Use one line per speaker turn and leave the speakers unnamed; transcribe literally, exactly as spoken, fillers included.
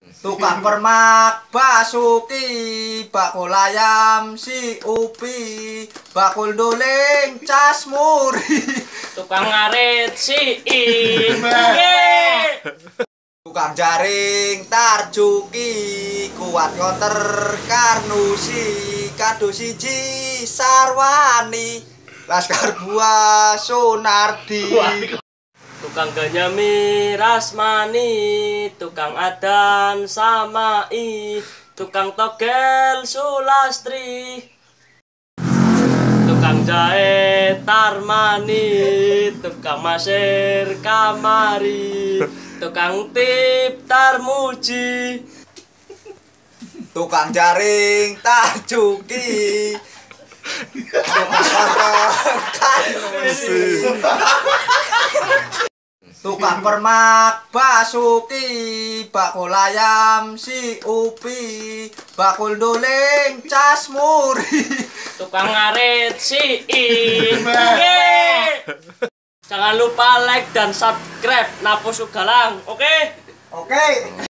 Tukang permak Basuki, bakul ayam si Upi, bakul doling cas muri,
tukang ngarit si I.
tukang jaring Tarjuki, kuat konter Karnusi, kado siji Sarwani, Laskar Buah Sunardi.
Tukang Ganyami Rasmani, tukang Adan Samai, tukang Togel Sulastri, tukang jahit Tarmani, tukang Masir Kamari, tukang tip Tarmuji,
tukang jaring Tarjuki, tukang konter Karnusi, tukang permak Basuki, bakul ayam si Upi, bakul doling cas muri,
tukang ngarit si I. Jangan lupa like dan subscribe Napus Ugalang, oke?
Oke.